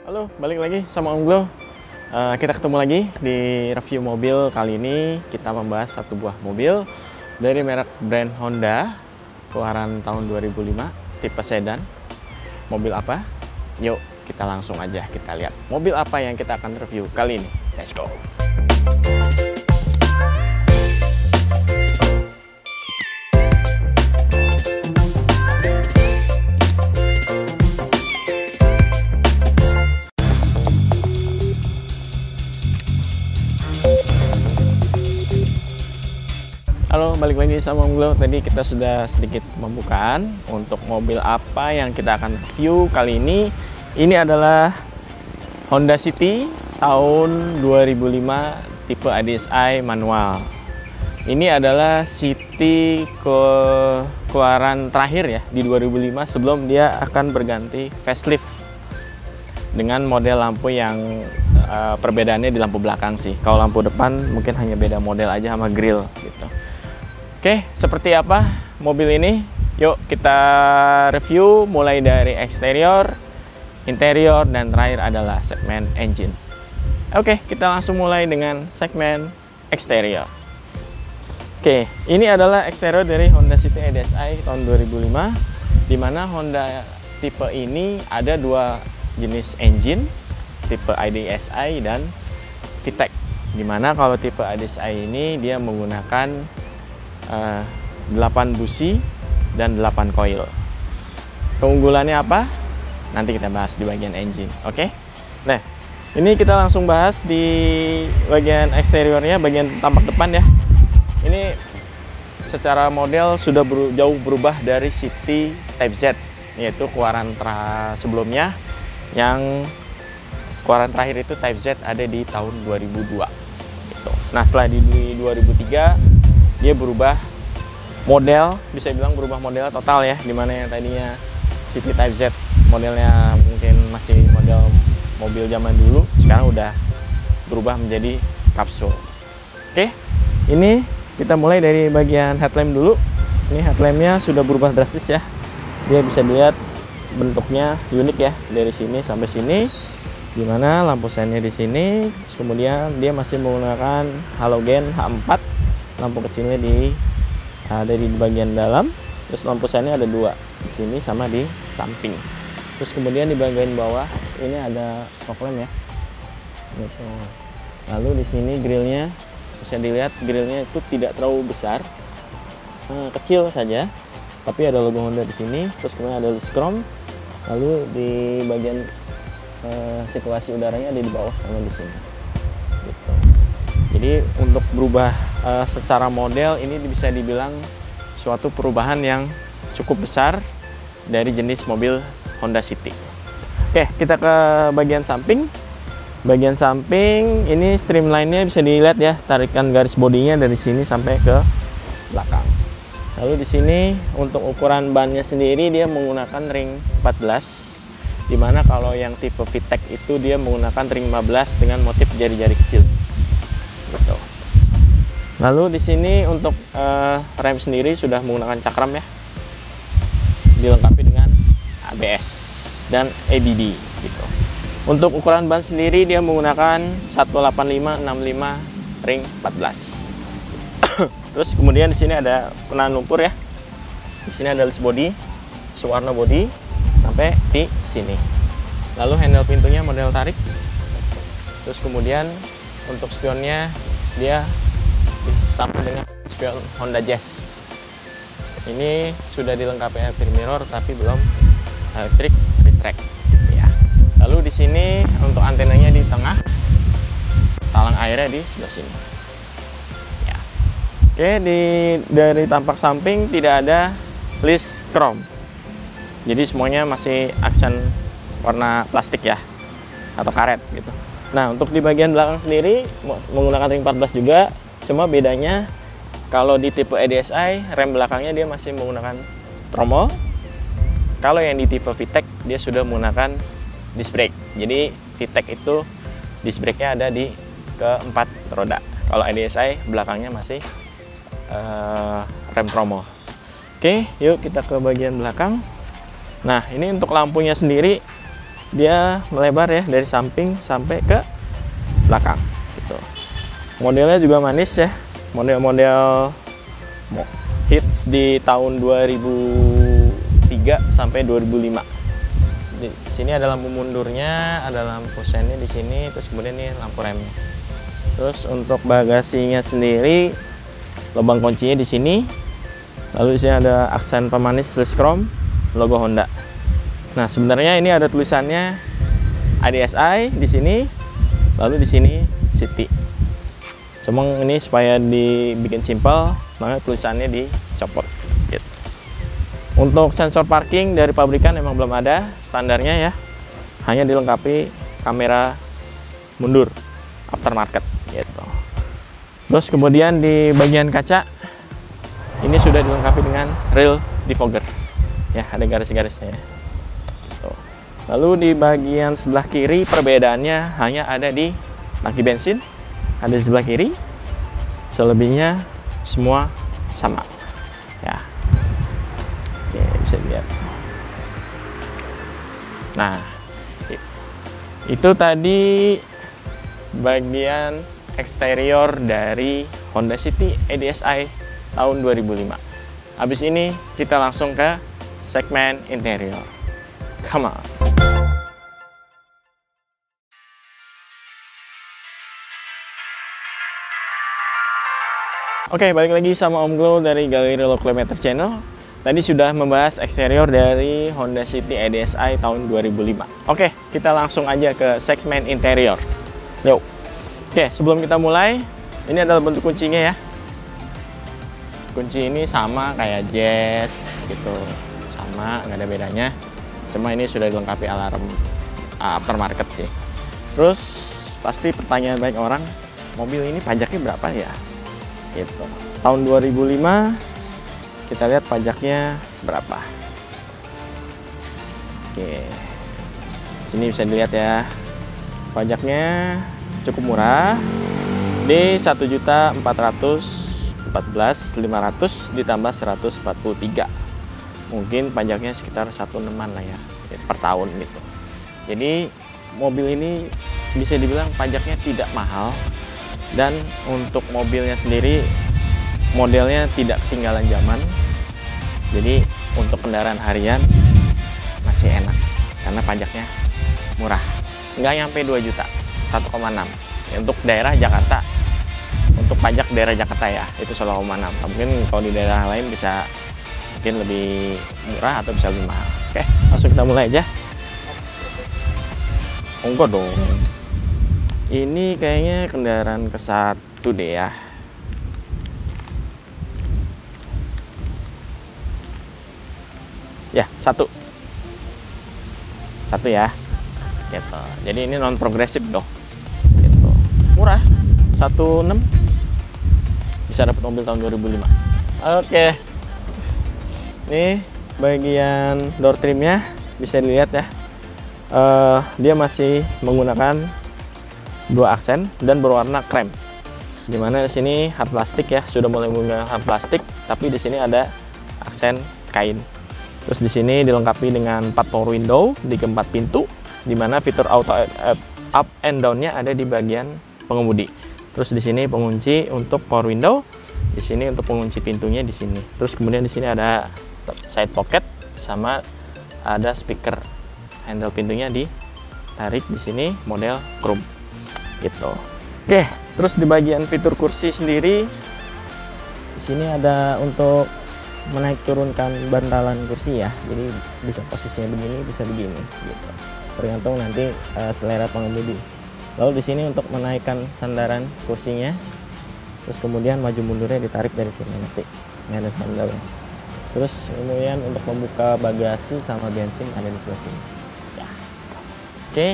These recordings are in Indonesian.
Halo, balik lagi sama Om Glo. Kita ketemu lagi di review mobil. Kali ini kita membahas satu buah mobil dari merek brand Honda, keluaran tahun 2005, tipe sedan. Mobil apa? Yuk, kita langsung aja kita lihat mobil apa yang kita akan review kali ini. Let's go! Halo, balik lagi sama Om Glo. Tadi kita sudah sedikit pembukaan untuk mobil apa yang kita akan review kali ini. Ini adalah Honda City tahun 2005 tipe ADSI manual. Ini adalah City keluaran terakhir ya di 2005 sebelum dia akan berganti facelift dengan model lampu yang perbedaannya di lampu belakang sih. Kalau lampu depan mungkin hanya beda model aja sama grill gitu. Oke, seperti apa mobil ini? Yuk kita review mulai dari eksterior, interior, dan terakhir adalah segmen engine. Oke, kita langsung mulai dengan segmen eksterior. Oke, ini adalah eksterior dari Honda City ADSI tahun 2005, di mana Honda tipe ini ada dua jenis engine, tipe ADSI dan VTEC. Di mana kalau tipe ADSI ini dia menggunakan 8 busi dan 8 coil. Keunggulannya apa? Nanti kita bahas di bagian engine. Oke? Nah, ini kita langsung bahas di bagian eksteriornya, bagian tampak depan ya. Ini secara model sudah jauh berubah dari City Type Z, yaitu keluaran sebelumnya. Yang keluaran terakhir itu Type Z ada di tahun 2002 gitu. Nah, setelah di 2003 dia berubah model, bisa bilang berubah model total ya, dimana yang tadinya City Type Z modelnya mungkin masih model mobil zaman dulu, sekarang udah berubah menjadi kapsul. Oke, ini kita mulai dari bagian headlamp dulu. Ini headlampnya sudah berubah drastis ya, dia bisa dilihat bentuknya unik ya, dari sini sampai sini, dimana lampu sennya di sini. Kemudian dia masih menggunakan halogen H4, lampu kecilnya ada di bagian dalam. Terus lampu sennya ada dua di sini sama di samping. Terus kemudian di bagian bawah ini ada fog lamp ya gitu. Lalu di sini grillnya bisa dilihat, grillnya itu tidak terlalu besar, kecil saja, tapi ada logo Honda di sini. Terus kemudian ada chrome. Lalu di bagian sirkulasi udaranya ada di bawah sama di sini gitu. Jadi untuk berubah secara model ini bisa dibilang suatu perubahan yang cukup besar dari jenis mobil Honda City. Oke, kita ke bagian samping. Bagian samping ini streamline-nya bisa dilihat ya, tarikan garis bodinya dari sini sampai ke belakang. Lalu di sini untuk ukuran bannya sendiri dia menggunakan ring 14, dimana kalau yang tipe VTEC itu dia menggunakan ring 15 dengan motif jari-jari kecil. Gitu. Lalu di sini untuk rem sendiri sudah menggunakan cakram ya, dilengkapi dengan ABS dan ABB gitu. Untuk ukuran ban sendiri dia menggunakan 185/65 ring 14. Terus kemudian di sini ada penahan lumpur ya. Di sini ada list body, sewarna body sampai di sini. Lalu handle pintunya model tarik. Terus kemudian untuk spionnya dia sama dengan spion Honda Jazz. Ini sudah dilengkapi rear mirror tapi belum electric retract ya. Lalu di sini untuk antenanya di tengah, talang airnya di sebelah sini ya. Oke, dari tampak samping tidak ada list chrome, jadi semuanya masih aksen warna plastik ya atau karet gitu. Nah, untuk di bagian belakang sendiri menggunakan ring 14 juga. Cuma bedanya kalau di tipe ADSI rem belakangnya dia masih menggunakan tromol. Kalau yang di tipe VTEC dia sudah menggunakan disc brake. Jadi VTEC itu disc brake-nya ada di keempat roda. Kalau ADSI belakangnya masih rem tromol. Oke, yuk kita ke bagian belakang. Nah, ini untuk lampunya sendiri dia melebar ya dari samping sampai ke belakang gitu. Modelnya juga manis ya, model-model hits di tahun 2003 sampai 2005. Di sini ada lampu mundurnya, ada lampu sennya di sini, terus kemudian ini lampu remnya. Terus untuk bagasinya sendiri, lubang kuncinya di sini. Lalu di sini ada aksen pemanis list chrome, logo Honda. Nah, sebenarnya ini ada tulisannya ADSI di sini, lalu di sini City. Cuma ini supaya dibikin simpel, makanya tulisannya dicopot. Gitu. Untuk sensor parking dari pabrikan memang belum ada standarnya ya, hanya dilengkapi kamera mundur aftermarket. Gitu. Terus kemudian di bagian kaca ini sudah dilengkapi dengan rear defogger, ya ada garis-garisnya. Tuh. Lalu di bagian sebelah kiri perbedaannya hanya ada di tangki bensin. Ada di sebelah kiri, selebihnya semua sama ya. Oke, bisa dilihat. Nah, itu tadi bagian eksterior dari Honda City ADSI tahun 2005. Habis ini kita langsung ke segmen interior. Come on. Oke, balik lagi sama Om Glow dari Galeri Low Kilometer Channel. Tadi sudah membahas eksterior dari Honda City ADSI tahun 2005. Oke, kita langsung aja ke segmen interior. Yuk. Oke, sebelum kita mulai, ini adalah bentuk kuncinya ya. Kunci ini sama kayak Jazz gitu. Sama, nggak ada bedanya. Cuma ini sudah dilengkapi alarm aftermarket sih. Terus, pasti pertanyaan banyak orang, mobil ini pajaknya berapa ya? Gitu. Tahun 2005 kita lihat pajaknya berapa. Oke, sini bisa dilihat ya, pajaknya cukup murah di 1.414.500 ditambah 143. Mungkin pajaknya sekitar 1,6-an lah ya per tahun gitu. Jadi mobil ini bisa dibilang pajaknya tidak mahal. Dan untuk mobilnya sendiri modelnya tidak ketinggalan zaman, jadi untuk kendaraan harian masih enak karena pajaknya murah, nggak nyampe 2 juta, 1,6 ya, untuk daerah Jakarta. Untuk pajak daerah Jakarta ya itu 1,6. Mungkin kalau di daerah lain bisa mungkin lebih murah atau bisa lebih mahal. Oke, langsung kita mulai aja. Enggak dong, ini kayaknya kendaraan ke-1 deh ya. Ya, satu ya. Gitu. Jadi ini non progresif dong. Gitu. Murah. 1,6 bisa dapat mobil tahun 2005. Oke. Ini bagian door trimnya bisa dilihat ya. Dia masih menggunakan 2 aksen dan berwarna krem. Dimana di sini hard plastik ya, sudah mulai menggunakan hard plastik, tapi di sini ada aksen kain. Terus di sini dilengkapi dengan 4 power window di keempat pintu, dimana fitur auto up and down-nya ada di bagian pengemudi. Terus di sini pengunci untuk power window, di sini untuk pengunci pintunya di sini. Terus kemudian di sini ada side pocket sama ada speaker. Handle pintunya ditarik di sini model chrome. Gitu. Oke, terus di bagian fitur kursi sendiri di sini ada untuk menaik turunkan bantalan kursi ya. Jadi bisa posisinya begini, bisa begini gitu. Tergantung nanti selera pengemudi. Lalu di sini untuk menaikkan sandaran kursinya. Terus kemudian maju mundurnya ditarik dari sini nanti. Ini ada sandaran. Terus kemudian untuk membuka bagasi sama bensin ada di sebelah sini. Ya. Oke.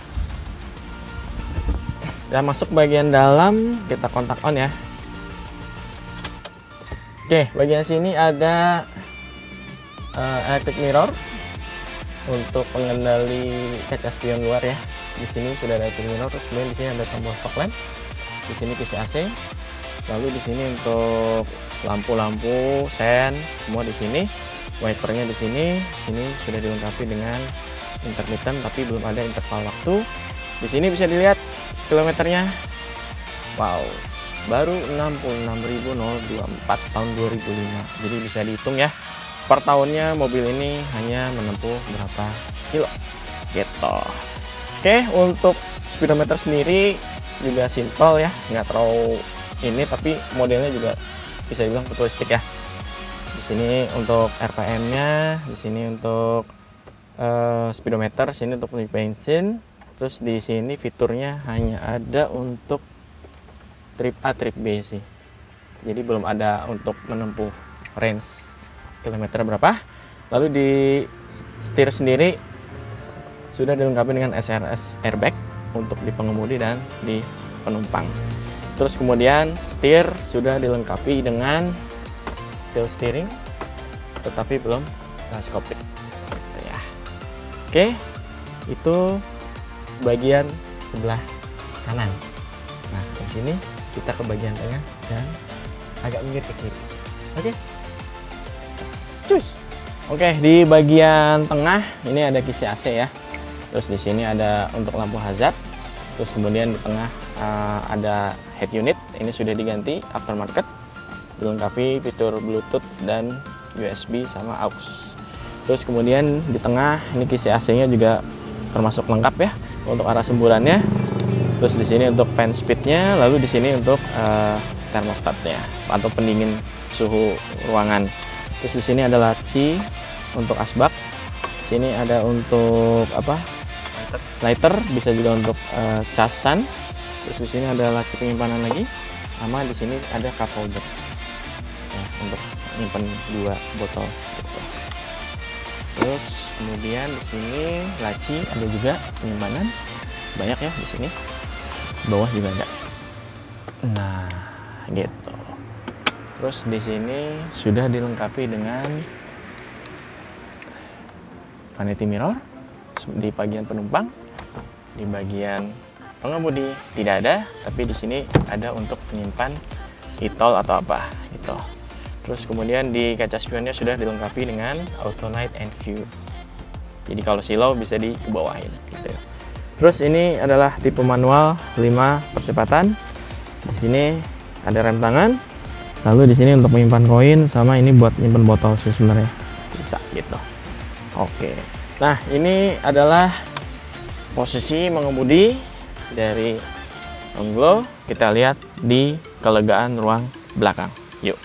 Dan masuk bagian dalam, kita kontak on ya. Oke, bagian sini ada electric mirror untuk pengendali kaca spion luar ya. Di sini sudah ada electric mirror, terus kemudian di sini ada tombol fog lamp. Di sini PC AC. Lalu di sini untuk lampu-lampu sen semua di sini. Wipernya di sini sudah dilengkapi dengan intermittent tapi belum ada interval waktu. Di sini bisa dilihat kilometernya. Wow, baru 66.024 tahun 2005. Jadi bisa dihitung ya, per tahunnya mobil ini hanya menempuh berapa kilo gitu. Oke, untuk speedometer sendiri juga simple ya, nggak terlalu ini, tapi modelnya juga bisa dibilang futuristik ya. Di sini untuk RPM-nya, di sini untuk speedometer, sini untuk bensin. Terus di sini fiturnya hanya ada untuk trip A, trip B sih. Jadi belum ada untuk menempuh range kilometer berapa. Lalu di setir sendiri sudah dilengkapi dengan SRS airbag untuk di pengemudi dan di penumpang. Terus kemudian setir sudah dilengkapi dengan tilt steering, tetapi belum teleskopik. Gitu ya. Oke, itu bagian sebelah kanan. Nah, di sini kita ke bagian tengah dan agak minggir ke kiri. Oke. Cus. Oke, di bagian tengah ini ada kisi AC ya. Terus di sini ada untuk lampu hazard. Terus kemudian di tengah ada head unit. Ini sudah diganti aftermarket. Dilengkapi fitur Bluetooth dan USB sama aux. Terus kemudian di tengah ini kisi AC-nya juga termasuk lengkap ya untuk arah semburannya. Terus di sini untuk fan speednya, lalu di sini untuk termostatnya atau pendingin suhu ruangan. Terus di sini ada laci untuk asbak. Sini ada untuk apa? Lighter, bisa juga untuk casan. Terus di sini ada laci penyimpanan lagi, sama di sini ada cup holder ya, untuk menyimpan 2 botol. Gitu. Terus kemudian di sini laci ada juga penyimpanan banyak ya di sini. Bawah juga ada. Nah, gitu. Terus di sini sudah dilengkapi dengan vanity mirror di bagian penumpang. Di bagian pengemudi tidak ada, tapi di sini ada untuk menyimpan e-tol atau apa gitu. Terus kemudian di kaca spionnya sudah dilengkapi dengan auto night and view. Jadi kalau silau bisa dikebawahin gitu. Terus ini adalah tipe manual 5 percepatan. Di sini ada rem tangan. Lalu di sini untuk menyimpan koin, sama ini buat menyimpan botol sih sebenarnya. Bisa gitu. Oke. Nah, ini adalah posisi mengemudi dari Onglo. Kita lihat di kelegaan ruang belakang. Yuk.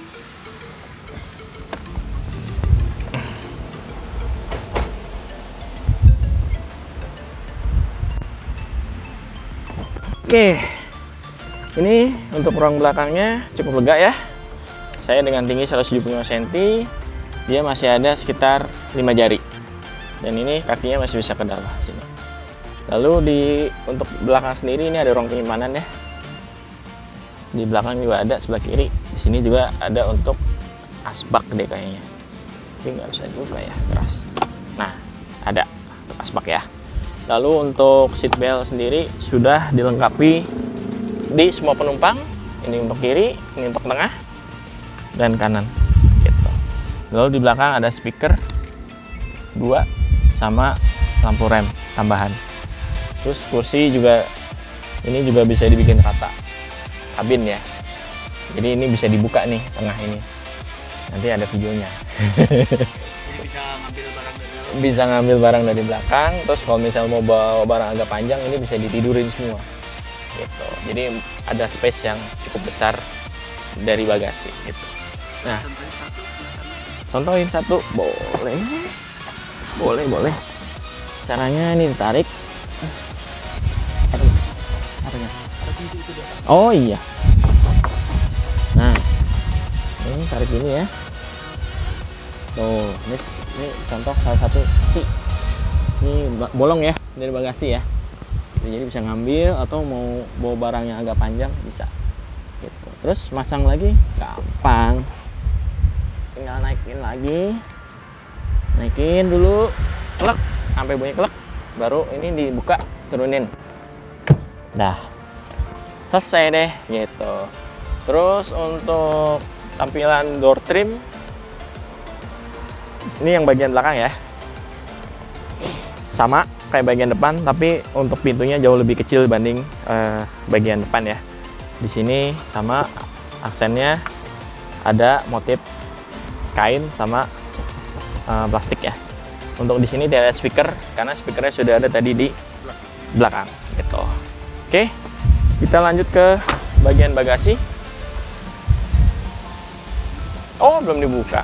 Oke, ini untuk ruang belakangnya cukup lega ya. Saya dengan tinggi 175 cm, dia masih ada sekitar 5 jari. Dan ini kakinya masih bisa ke dalam sini. Lalu untuk belakang sendiri ini ada ruang penyimpanan ya. Di belakang juga ada sebelah kiri. Di sini juga ada untuk asbak deh kayaknya. Tapi nggak bisa dibuka ya, keras. Nah, ada untuk asbak ya. Lalu untuk seat belt sendiri sudah dilengkapi di semua penumpang. Ini untuk kiri, ini untuk tengah, dan kanan. Gitu. Lalu di belakang ada speaker 2 sama lampu rem tambahan. Terus kursi juga, ini juga bisa dibikin rata kabin ya. Jadi ini bisa dibuka nih tengah ini. Nanti ada videonya. Bisa ngambil barang dari belakang. Terus kalau misalnya mau bawa barang agak panjang, ini bisa ditidurin semua gitu. Jadi ada space yang cukup besar dari bagasi gitu. Nah, contohin satu. Boleh. Caranya ini ditarik. Oh iya. Nah, ini tarik dulu ya. Tuh, ini contoh salah satu sisi. Ini bolong ya dari bagasi ya. Jadi bisa ngambil atau mau bawa barang yang agak panjang bisa. Gitu. Terus masang lagi gampang. Tinggal naikin lagi. Naikin dulu, klek sampai bunyi klek. Baru ini dibuka, turunin. Dah. Selesai deh gitu. Terus untuk tampilan door trim, ini yang bagian belakang ya. sama kayak bagian depan, tapi untuk pintunya jauh lebih kecil dibanding bagian depan ya. Di sini sama aksennya ada motif kain sama plastik ya. Untuk di sini tidak ada speaker karena speakernya sudah ada tadi di belakang gitu. Oke, kita lanjut ke bagian bagasi. Oh, belum dibuka.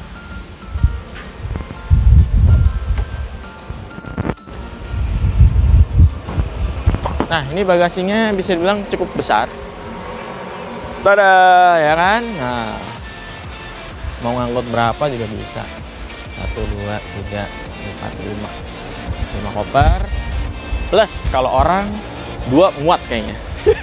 Nah, ini bagasinya bisa dibilang cukup besar. Tada, ya kan? Nah, mau ngangkut berapa juga bisa. 1, 2, 3, 4, 5. 5 koper. Plus, kalau orang 2 muat kayaknya.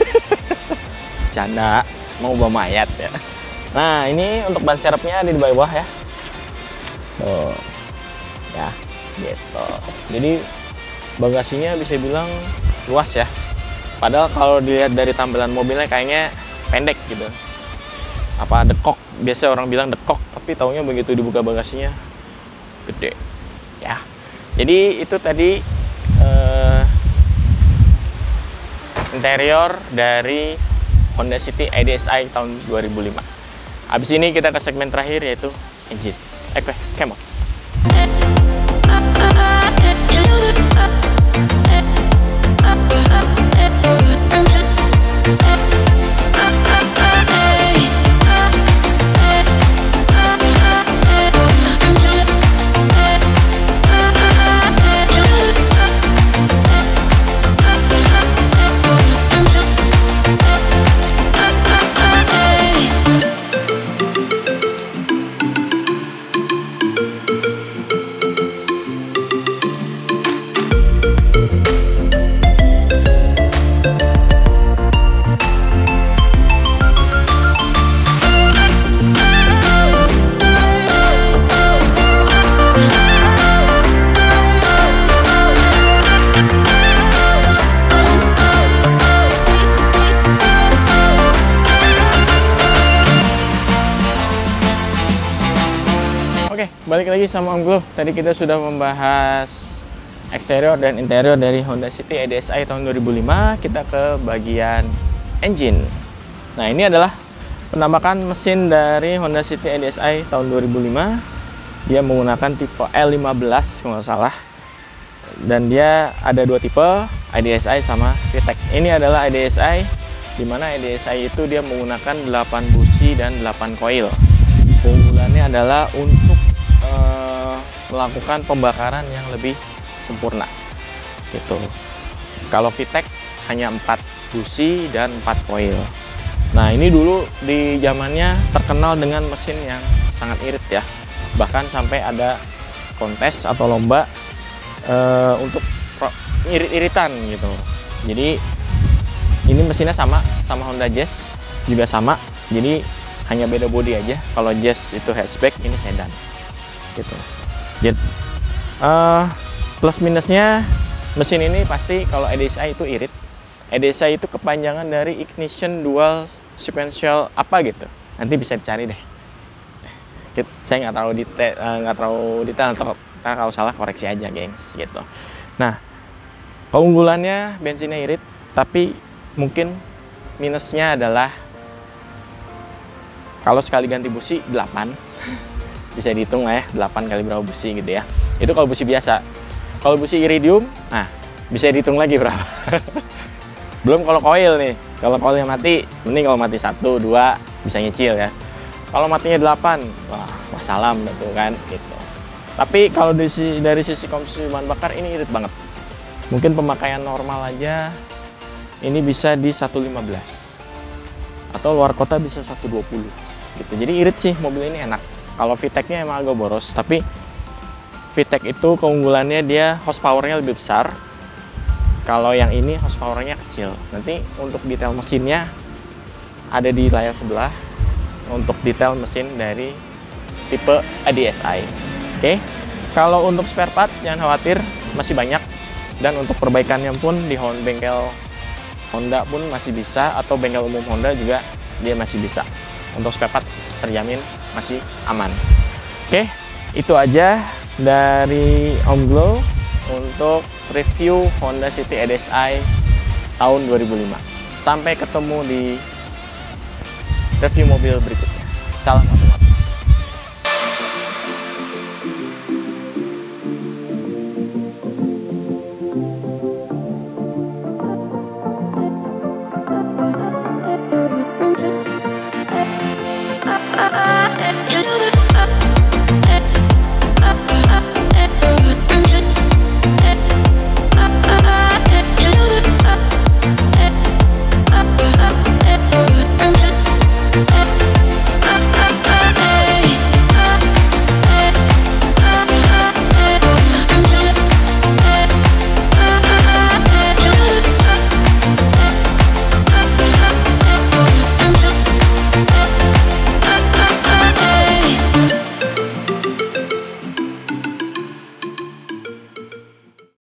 Canda, mau bawa mayat ya. Nah, ini untuk ban serepnya ada di bawah ya. Tuh. Ya, gitu. Jadi, bagasinya bisa bilang luas ya. Padahal kalau dilihat dari tampilan mobilnya kayaknya pendek gitu. Apa dekok, biasa orang bilang dekok, tapi taunya begitu dibuka bagasinya gede. Ya. Jadi itu tadi interior dari Honda City ADSI tahun 2005. Habis ini kita ke segmen terakhir yaitu engine. Oke, come on. Oke, balik lagi sama Om Glo. Tadi kita sudah membahas eksterior dan interior dari Honda City ADSI tahun 2005. Kita ke bagian engine. Nah, ini adalah penampakan mesin dari Honda City ADSI tahun 2005. Dia menggunakan tipe L15 kalau nggak salah. Dan dia ada 2 tipe, ADSI sama VTEC. Ini adalah ADSI, di mana ADSI itu dia menggunakan 8 busi dan 8 koil. Keunggulannya adalah untuk melakukan pembakaran yang lebih sempurna gitu. Kalau VTEC hanya 4 busi dan 4 koil. Nah, ini dulu di zamannya terkenal dengan mesin yang sangat irit ya. Bahkan sampai ada kontes atau lomba untuk irit-iritan gitu. Jadi ini mesinnya sama Honda Jazz juga sama. Jadi hanya beda bodi aja. Kalau Jazz itu hatchback, ini sedan gitu. Jadi plus minusnya mesin ini pasti kalau ADSI itu irit. ADSI itu kepanjangan dari ignition dual sequential apa gitu. Nanti bisa dicari deh. Saya nggak terlalu detail atau kalau salah koreksi aja, gengs gitu. Nah, keunggulannya bensinnya irit, tapi mungkin minusnya adalah kalau sekali ganti busi 8. Bisa dihitung lah ya, 8 kali berapa busi gitu ya. Itu kalau busi biasa. Kalau busi iridium, nah bisa dihitung lagi berapa. Belum kalau koil nih. Kalau koilnya mati, mending kalau mati 1, 2 bisa nyicil ya. Kalau matinya 8, wah wassalam betul kan gitu. Tapi kalau dari sisi konsumsi bahan bakar ini irit banget. Mungkin pemakaian normal aja ini bisa di 115. Atau luar kota bisa 120 gitu. Jadi irit sih mobil ini enak. Kalau VTEC-nya emang agak boros, tapi VTEC itu keunggulannya dia horsepower-nya lebih besar. Kalau yang ini horsepower-nya kecil. Nanti untuk detail mesinnya ada di layar sebelah. Untuk detail mesin dari tipe ADSI. Oke. Kalau untuk spare part jangan khawatir, masih banyak. Dan untuk perbaikannya pun di bengkel Honda pun masih bisa, atau bengkel umum Honda juga dia masih bisa. Untuk spare part terjamin masih aman. Oke, itu aja dari Om Glo. untuk review Honda City EDSi tahun 2005. Sampai ketemu di review mobil berikutnya. Salam.